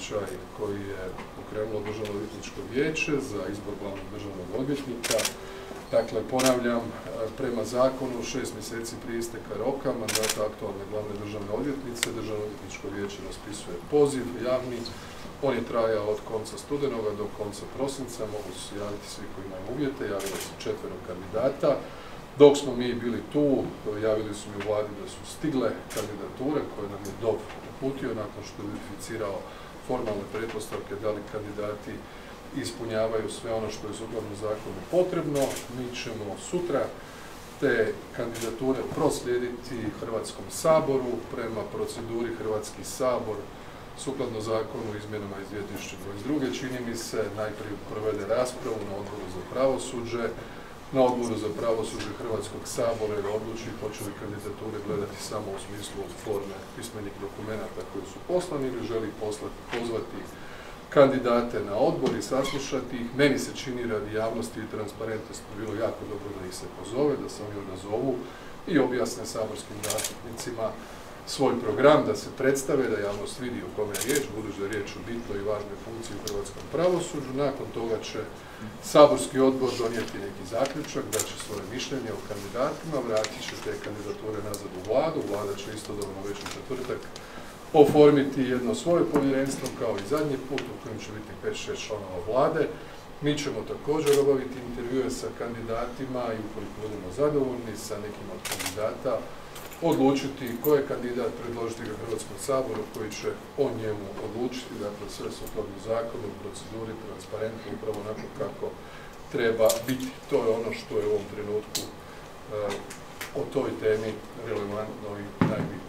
natječaj koji je pokrenulo Državno odvjetničko vijeće za izbor glavnog državnog odvjetnika. Dakle, ponavljam, prema zakonu 6 mjeseci prije isteka roka mandata aktualne glavne državne odvjetnice, Državno odvjetničko vijeće raspisuje poziv javni. On je trajao od konca studenoga do konca prosinca, mogu se javiti svi koji imaju uvjete, javili su 4 kandidata. Dok smo mi bili tu, javili su mi u vladi da su stigle kandidature koje nam je DOV uputio nakon što je verificirao formalne pretpostavke da li kandidati ispunjavaju sve ono što je sukladno zakonu potrebno. Mi ćemo sutra te kandidature proslijediti Hrvatskom saboru prema proceduri Hrvatski sabor sukladno zakonu o izmjenama iz 2022. čini mi se, najprije provede raspravu na odboru za pravosuđe, na odboru za pravosuđe Hrvatskog sabora jer odluči hoće li kandidature gledati samo u smislu forme pismenih dokumenata koji su poslani ili želi pozvati kandidate na odbor i saslušati ih. Meni se čini radi javnosti i transparentnosti bilo jako dobro da ih se pozove, da se oni odazovu i objasne saborskim zastupnicima svoj program, da se predstave, da javnost vidi o kome je riječ, budući da je riječ o bitnoj i važnoj funkciji u hrvatskom pravosuđu. Nakon toga će saborski odbor donijeti neki zaključak, da će svoje mišljenje o kandidatima, vratit će te kandidature nazad u vladu. Vlada će istodobno već u četvrtak oformiti jedno svoje povjerenstvo kao i zadnji put u kojem će biti 5-6 članova vlade. Mi ćemo također obaviti intervjue sa kandidatima i ukoliko budemo zadovoljni sa nekim od kandidata, odlučiti ko je kandidat, predložiti ga Hrvatskom saboru koji će o njemu odlučiti, dakle sve sukladno zakonu, proceduri, transparentno, upravo onako kako treba biti. To je ono što je u ovom trenutku o toj temi relevantno i najbitnije.